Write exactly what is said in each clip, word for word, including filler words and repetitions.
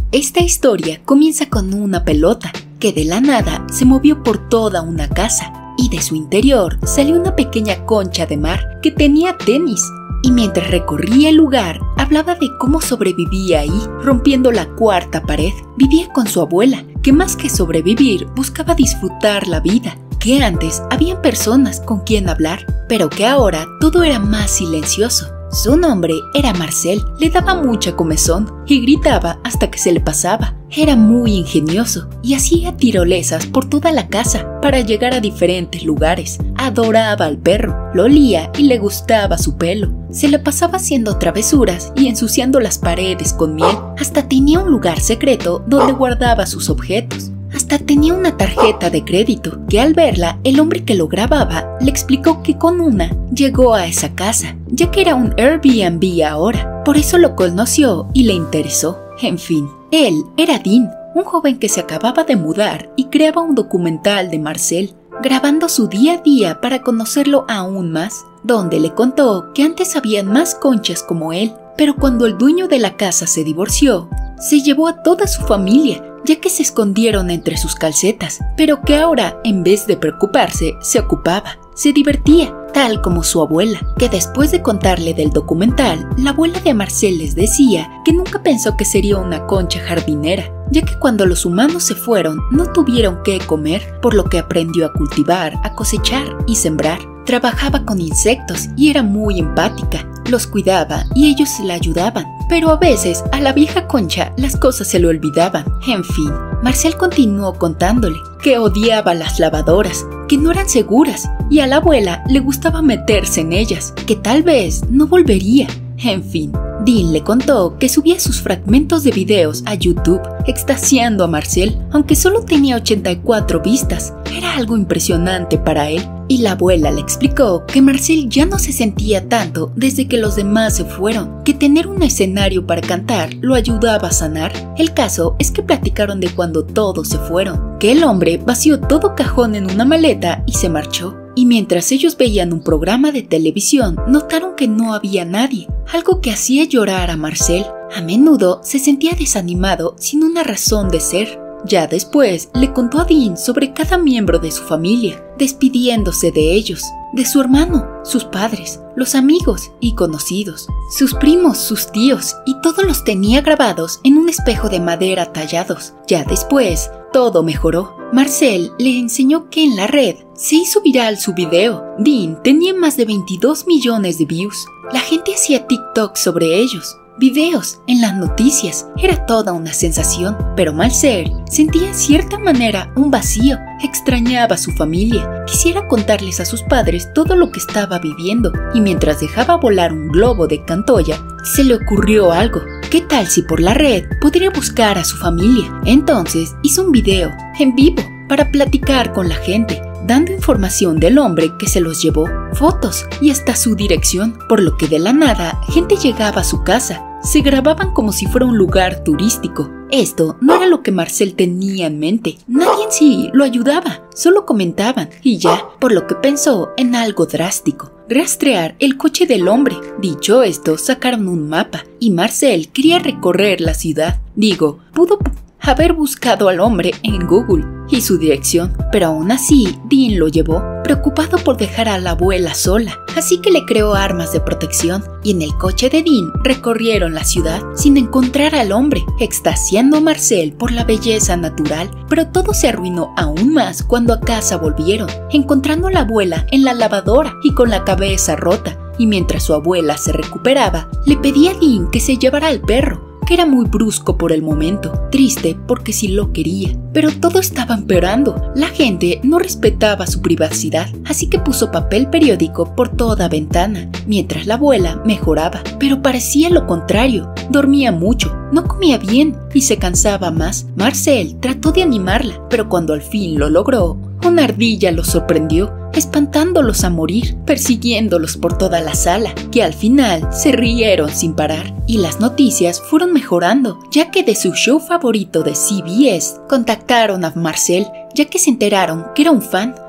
Esta historia comienza con una pelota que de la nada se movió por toda una casa y de su interior salió una pequeña concha de mar que tenía tenis. Y mientras recorría el lugar, hablaba de cómo sobrevivía ahí, rompiendo la cuarta pared. Vivía con su abuela, que más que sobrevivir, buscaba disfrutar la vida, que antes habían personas con quien hablar, pero que ahora todo era más silencioso. Su nombre era Marcel, le daba mucha comezón y gritaba hasta que se le pasaba. Era muy ingenioso y hacía tirolesas por toda la casa para llegar a diferentes lugares. Adoraba al perro, lo olía y le gustaba su pelo. Se le pasaba haciendo travesuras y ensuciando las paredes con miel. Hasta tenía un lugar secreto donde guardaba sus objetos. Hasta tenía una tarjeta de crédito que al verla el hombre que lo grababa le explicó que con una llegó a esa casa, ya que era un Airbnb ahora. Por eso lo conoció y le interesó. En fin, él era Dean, un joven que se acababa de mudar y creaba un documental de Marcel, grabando su día a día para conocerlo aún más, donde le contó que antes habían más conchas como él, pero cuando el dueño de la casa se divorció, se llevó a toda su familia, ya que se escondieron entre sus calcetas, pero que ahora, en vez de preocuparse, se ocupaba, se divertía, tal como su abuela, que después de contarle del documental, la abuela de Marcel les decía que nunca pensó que sería una concha jardinera, ya que cuando los humanos se fueron, no tuvieron qué comer, por lo que aprendió a cultivar, a cosechar y sembrar. Trabajaba con insectos y era muy empática, los cuidaba y ellos la ayudaban, pero a veces a la vieja concha las cosas se le olvidaban. En fin, Marcel continuó contándole que odiaba las lavadoras, que no eran seguras, y a la abuela le gustaba meterse en ellas, que tal vez no volvería. En fin, Dean le contó que subía sus fragmentos de videos a YouTube, extasiando a Marcel, aunque solo tenía ochenta y cuatro vistas. Era algo impresionante para él. Y la abuela le explicó que Marcel ya no se sentía tanto desde que los demás se fueron, que tener un escenario para cantar lo ayudaba a sanar. El caso es que platicaron de cuando todos se fueron, que el hombre vació todo cajón en una maleta y se marchó. Y mientras ellos veían un programa de televisión, notaron que no había nadie, algo que hacía llorar a Marcel. A menudo se sentía desanimado sin una razón de ser. Ya después le contó a Dean sobre cada miembro de su familia, despidiéndose de ellos, de su hermano, sus padres, los amigos y conocidos, sus primos, sus tíos, y todos los tenía grabados en un espejo de madera tallados. Ya después, todo mejoró. Marcel le enseñó que en la red se hizo viral su video. Dean tenía más de veintidós millones de views. La gente hacía TikTok sobre ellos. Videos en las noticias, era toda una sensación, pero Marcel sentía en cierta manera un vacío, extrañaba a su familia, quisiera contarles a sus padres todo lo que estaba viviendo, y mientras dejaba volar un globo de Cantoya, se le ocurrió algo. ¿Qué tal si por la red podría buscar a su familia? Entonces hizo un video en vivo para platicar con la gente, dando información del hombre que se los llevó, fotos y hasta su dirección, por lo que de la nada gente llegaba a su casa. Se grababan como si fuera un lugar turístico. Esto no era lo que Marcel tenía en mente. Nadie en sí lo ayudaba, solo comentaban y ya, por lo que pensó en algo drástico: rastrear el coche del hombre. Dicho esto, sacaron un mapa y Marcel quería recorrer la ciudad. Digo, pudo haber buscado al hombre en Google y su dirección, pero aún así Dean lo llevó, preocupado por dejar a la abuela sola, así que le creó armas de protección y en el coche de Dean recorrieron la ciudad sin encontrar al hombre, extasiando a Marcel por la belleza natural, pero todo se arruinó aún más cuando a casa volvieron, encontrando a la abuela en la lavadora y con la cabeza rota, y mientras su abuela se recuperaba, le pedía a Dean que se llevara al perro, que era muy brusco por el momento, triste porque sí lo quería, pero todo estaba empeorando. La gente no respetaba su privacidad, así que puso papel periódico por toda ventana, mientras la abuela mejoraba, pero parecía lo contrario, dormía mucho, no comía bien y se cansaba más. Marcel trató de animarla, pero cuando al fin lo logró, una ardilla los sorprendió, espantándolos a morir, persiguiéndolos por toda la sala, que al final se rieron sin parar. Y las noticias fueron mejorando, ya que de su show favorito de C B S contactaron a Marcel, ya que se enteraron que era un fan,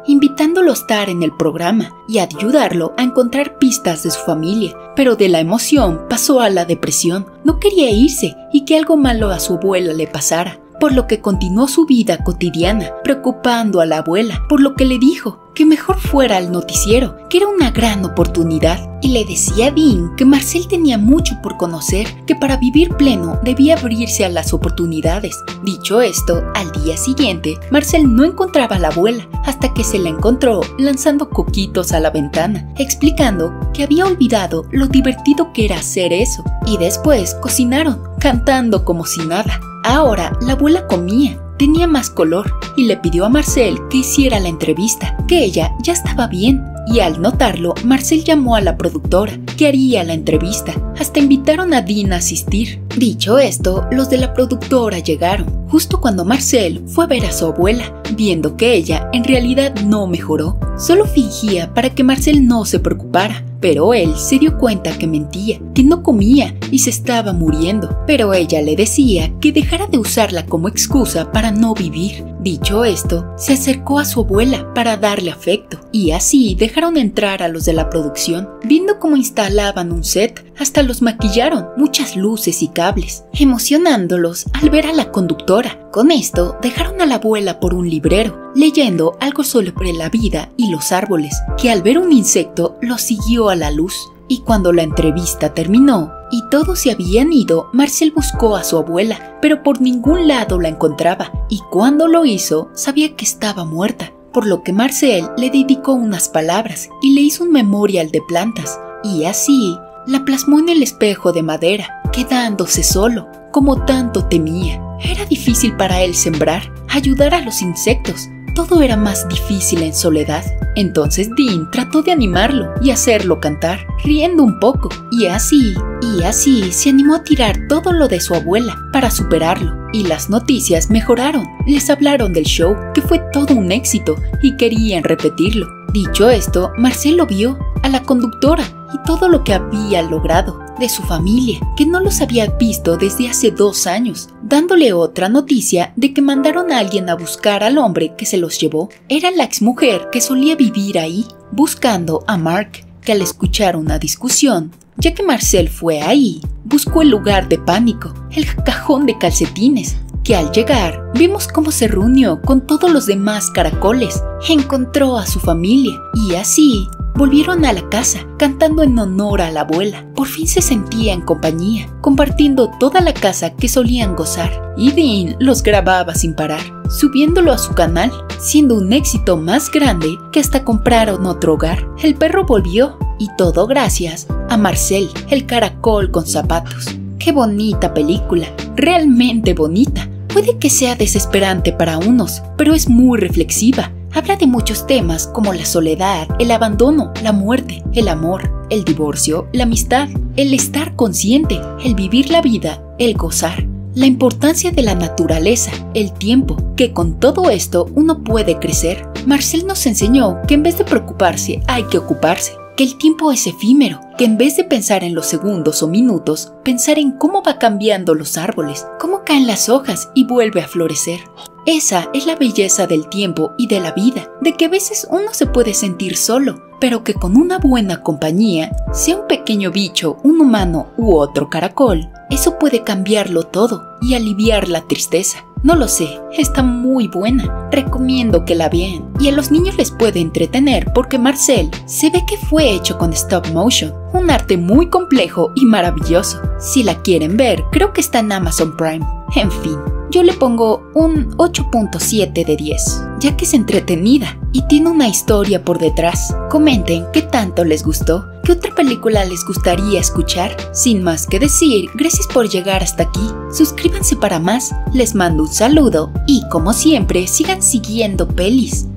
invitándolo a estar en el programa y a ayudarlo a encontrar pistas de su familia. Pero de la emoción pasó a la depresión. No quería irse y que algo malo a su abuela le pasara, por lo que continuó su vida cotidiana, preocupando a la abuela, por lo que le dijo que mejor fuera al noticiero, que era una gran oportunidad, y le decía a Dean que Marcel tenía mucho por conocer, que para vivir pleno debía abrirse a las oportunidades. Dicho esto, al día siguiente, Marcel no encontraba a la abuela hasta que se la encontró lanzando coquitos a la ventana, explicando que había olvidado lo divertido que era hacer eso, y después cocinaron, cantando como si nada. Ahora la abuela comía, tenía más color y le pidió a Marcel que hiciera la entrevista, que ella ya estaba bien. Y al notarlo, Marcel llamó a la productora, que haría la entrevista. Hasta invitaron a Dean a asistir. Dicho esto, los de la productora llegaron, justo cuando Marcel fue a ver a su abuela, viendo que ella en realidad no mejoró. Solo fingía para que Marcel no se preocupara. Pero él se dio cuenta que mentía, que no comía y se estaba muriendo. Pero ella le decía que dejara de usarla como excusa para no vivir. Dicho esto, se acercó a su abuela para darle afecto. Y así dejaron entrar a los de la producción. Viendo cómo instalaban un set, hasta los maquillaron, muchas luces y cables, emocionándolos al ver a la conductora. Con esto, dejaron a la abuela por un librero, leyendo algo sobre la vida y los árboles, que al ver un insecto lo siguió a la luz. Y cuando la entrevista terminó y todos se habían ido, Marcel buscó a su abuela, pero por ningún lado la encontraba, y cuando lo hizo, sabía que estaba muerta, por lo que Marcel le dedicó unas palabras y le hizo un memorial de plantas, y así la plasmó en el espejo de madera, quedándose solo, como tanto temía. Era difícil para él sembrar, ayudar a los insectos. Todo era más difícil en soledad. Entonces Dean trató de animarlo y hacerlo cantar, riendo un poco, y así, y así se animó a tirar todo lo de su abuela para superarlo. Y las noticias mejoraron. Les hablaron del show, que fue todo un éxito, y querían repetirlo. Dicho esto, Marcel lo vio, a la conductora, y todo lo que había logrado, de su familia, que no los había visto desde hace dos años, dándole otra noticia de que mandaron a alguien a buscar al hombre que se los llevó. Era la exmujer que solía vivir ahí, buscando a Mark, que al escuchar una discusión, ya que Marcel fue ahí, buscó el lugar de pánico, el cajón de calcetines, que al llegar vimos cómo se reunió con todos los demás caracoles, encontró a su familia y así volvieron a la casa, cantando en honor a la abuela. Por fin se sentía en compañía, compartiendo toda la casa que solían gozar, y Dean los grababa sin parar, subiéndolo a su canal, siendo un éxito más grande que hasta compraron otro hogar. El perro volvió, y todo gracias a Marcel, el caracol con zapatos. ¡Qué bonita película! Realmente bonita. Puede que sea desesperante para unos, pero es muy reflexiva. Habla de muchos temas como la soledad, el abandono, la muerte, el amor, el divorcio, la amistad, el estar consciente, el vivir la vida, el gozar, la importancia de la naturaleza, el tiempo, que con todo esto uno puede crecer. Marcel nos enseñó que en vez de preocuparse hay que ocuparse, que el tiempo es efímero, que en vez de pensar en los segundos o minutos, pensar en cómo va cambiando los árboles, cómo caen las hojas y vuelve a florecer. Esa es la belleza del tiempo y de la vida, de que a veces uno se puede sentir solo, pero que con una buena compañía, sea un pequeño bicho, un humano u otro caracol, eso puede cambiarlo todo y aliviar la tristeza. No lo sé, está muy buena, recomiendo que la vean. Y a los niños les puede entretener porque Marcel se ve que fue hecho con stop motion, un arte muy complejo y maravilloso. Si la quieren ver, creo que está en Amazon Prime. En fin, yo le pongo un ocho punto siete de diez, ya que es entretenida y tiene una historia por detrás. Comenten qué tanto les gustó, qué otra película les gustaría escuchar. Sin más que decir, gracias por llegar hasta aquí. Suscríbanse para más, les mando un saludo y como siempre sigan siguiendo pelis.